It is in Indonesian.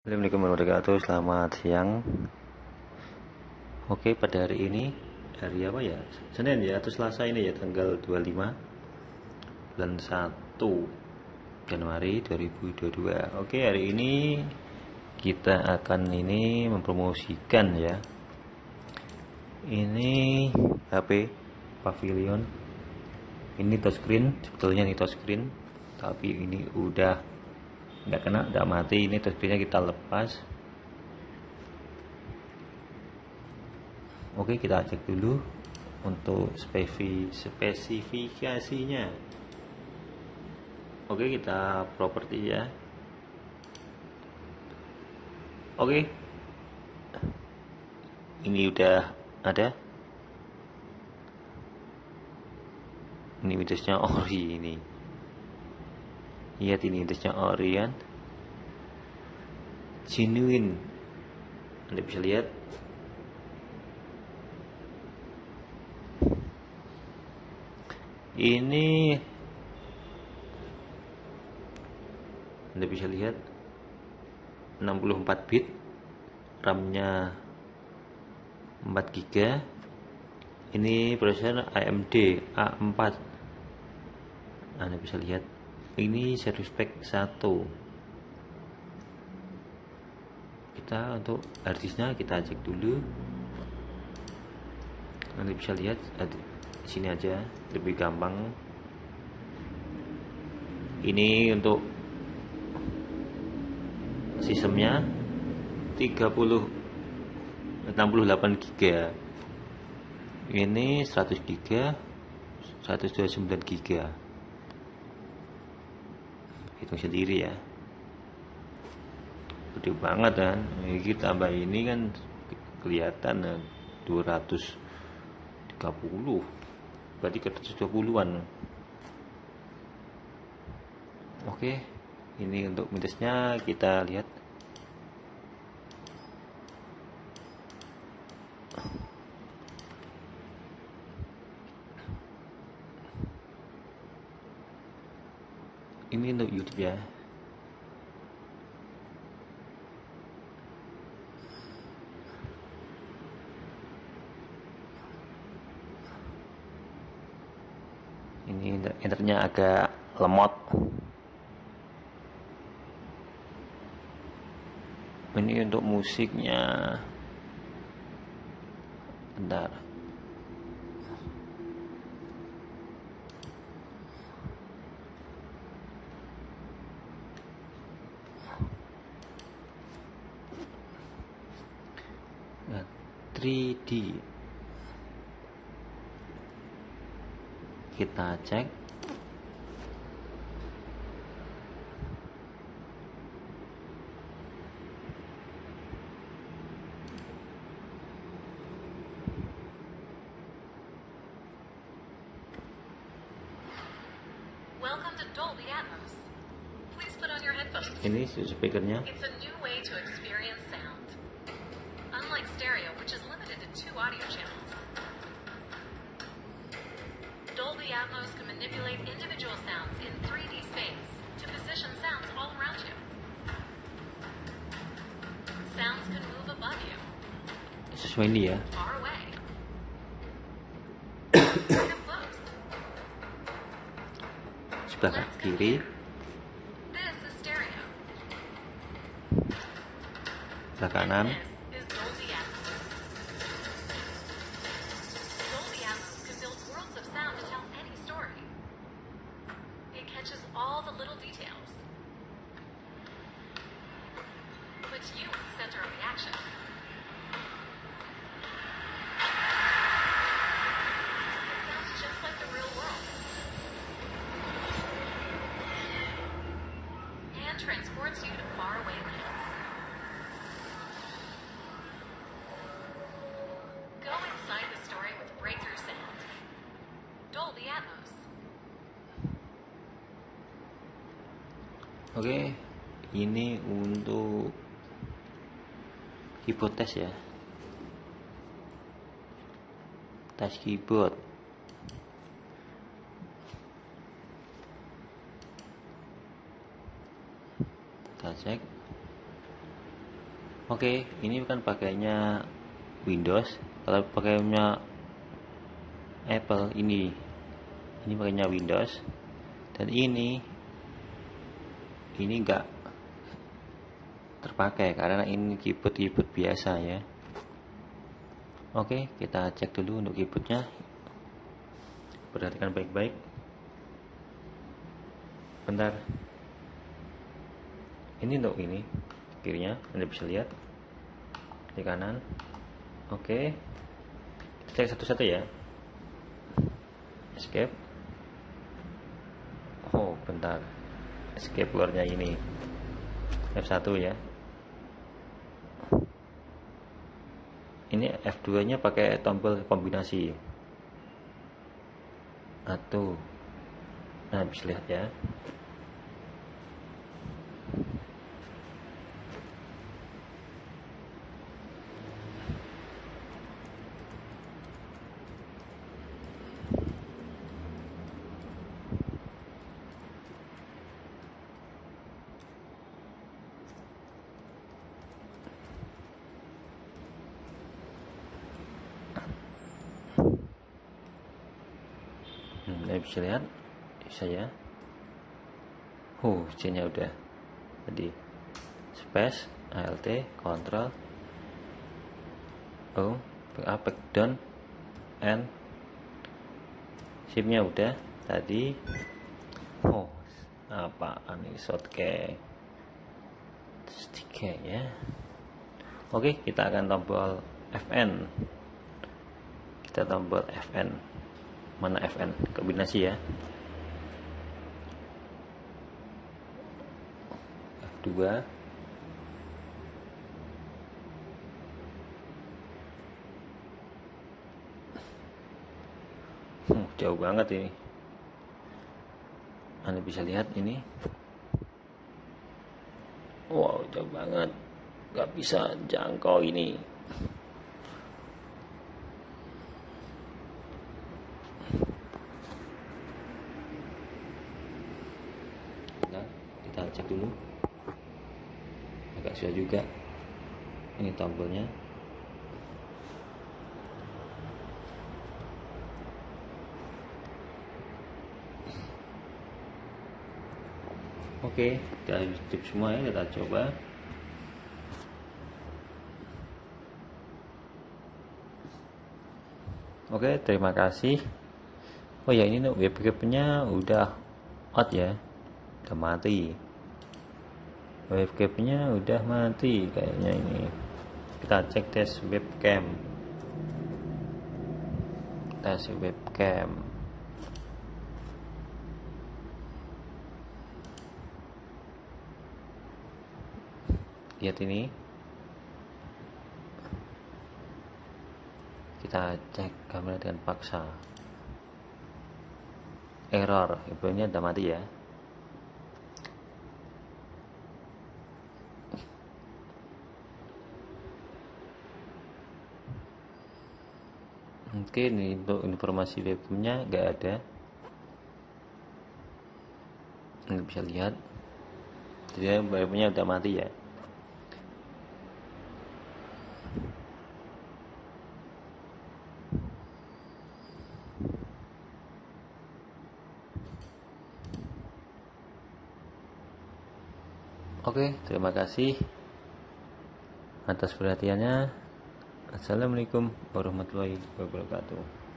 Assalamualaikum warahmatullahi wabarakatuh. Selamat siang. Oke, pada hari ini hari apa ya? Senin ya atau Selasa ini ya, tanggal 25 bulan 1 Januari 2022. Oke, hari ini kita akan mempromosikan ya. Ini HP Pavilion. Ini touchscreen, sebetulnya ini touchscreen, tapi ini udah nggak kena, udah mati. Ini touchscreennya kita lepas. Oke, kita cek dulu untuk spesifikasinya. Oke, kita properti ya. Oke, ini udah ada. Ini Windowsnya ori ini. Lihat ini Windowsnya ori kan. Genuine. Anda bisa lihat. Ini Anda bisa lihat 64 bit, RAM-nya 4 GB. Ini prosesor AMD A4. Anda bisa lihat. Ini service pack 1. Kita untuk hard disknya kita cek dulu. Anda bisa lihat sini aja, lebih gampang. Ini untuk sistemnya 68 GB. Ini 100 GB, 129 GB. Hitung sendiri ya. Gede banget kan. Ini kita tambah ini kan kelihatan 230. Berarti ke 120-an. Oke, ini untuk minusnya kita lihat. Ini untuk YouTube ya. Ini internetnya agak lemot. Ini untuk musiknya. Bentar. Nah, 3D. Kita cek. Welcome to Dolby Atmos. Please put on your headphones. Ini speakernya. It's a new way to experience sound. Unlike stereo, which is limited to 2 audio channels, Dolby Atmos can manipulate individual sounds in 3D space to position sounds all around you. Sounds can move above you, Sesuai ini ya. far away, or close. Sebelah kiri, This is stereo. sebelah kanan. This is Dolby Atmos. Dolby Atmos can build worlds of sound to tell any story. It catches all the little details, puts you in the center of the action. It sounds just like the real world. And transports you to faraway lands. Go inside the story with breakthrough sound. Dolby Atmos. Oke, ini untuk keyboard tes ya. Tes keyboard. Kita cek. Oke, ini kan pakainya Windows. Kalau pakainya Apple ini pakainya Windows, dan ini enggak terpakai karena ini keyboard biasa ya. Oke, kita cek dulu untuk keyboardnya. Perhatikan baik-baik. Bentar. Ini untuk ini kirinya, Anda bisa lihat di kanan. Oke, kita cek satu-satu ya. Escape. Oh, bentar. Escape keluarnya ini F1 ya. Ini F2 nya pakai tombol kombinasi. Atau nah, bisa lihat ya. Bisa lihat saya. C-nya udah. Jadi space, alt, control, O, back up, back down, N. Shift-nya udah. Tadi apaan ini, shortcut stick ya. Oke, kita akan tombol Fn. Kita tombol Fn. Mana Fn? Kombinasi ya. F2. Jauh banget ini. Anda bisa lihat ini. Wow, jauh banget. Gak bisa jangkau ini. Kita cek dulu. Agak susah juga. Ini tombolnya. Oke, kita tutup semua ya, kita coba. Oke, terima kasih. Oh ya, ini webcamnya udah out ya, udah mati. Webcamnya udah mati kayaknya ini. Kita cek tes webcam. Tes webcam. Lihat ini. Kita cek kamera dengan paksa. Error, webcamnya udah mati ya. Mungkin untuk informasi webcamnya nggak ada. Anda bisa lihat, jadi webcamnya udah mati ya. Oke, terima kasih atas perhatiannya. Assalamualaikum warahmatullahi wabarakatuh.